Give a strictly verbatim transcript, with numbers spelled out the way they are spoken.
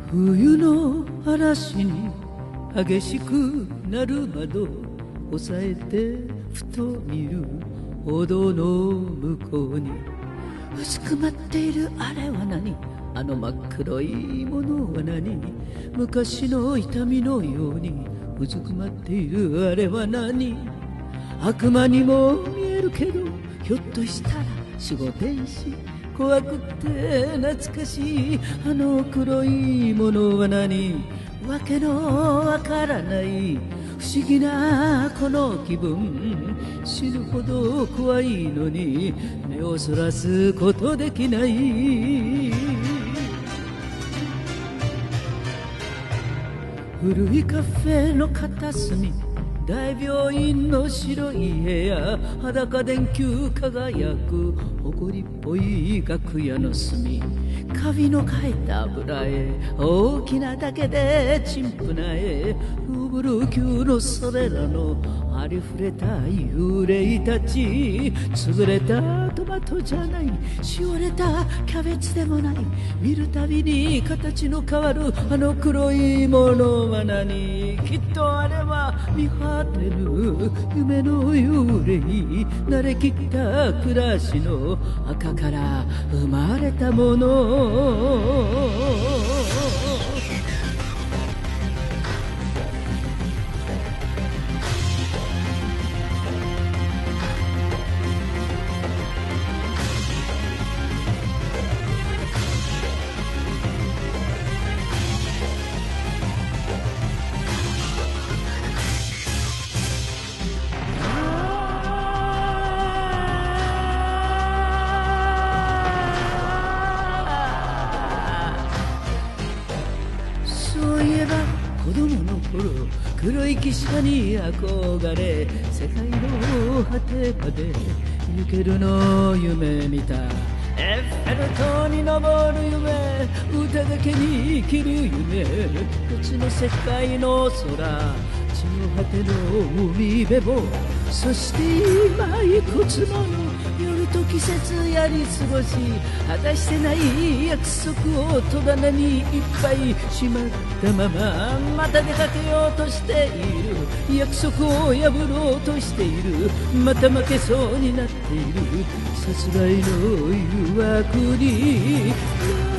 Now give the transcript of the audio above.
冬の嵐に激しくなる窓を押さえてふと見る歩道の向こうにうずくまっているあれは何、あの真っ黒いものは何、昔の痛みのようにうずくまっているあれは何、悪魔にも見えるけどひょっとしたら守護天使、怖くて懐かしいあの黒いものは何、わけのわからない不思議なこの気分、死ぬほど怖いのに目をそらすことできない。古いカフェの片隅、大病院の白い部屋、裸電球輝く埃っぽい楽屋の隅、カビの生えた油絵、大きなだけで陳腐な絵、フーブル級のそれらのありふれた幽霊たち、潰れたトマトじゃない、しおれたキャベツでもない、見るたびに形の変わるあの黒いものは何、きっとあれは見果てる夢の幽霊、慣れきった暮らしの赤から生まれたもの。そういえば子供の頃、黒い汽車に憧れ世界の果てまで行けるの夢見た、エッフェル塔に登る夢、歌だけに生きる夢、別の世界の空、地の果ての海辺を、そして今いくつもの夜と季節やり過ごし、果たしてない約束を戸棚にいっぱいしまったまま、また出かけようとしている、約束を破ろうとしている、また負けそうになっている、さすらいの誘惑に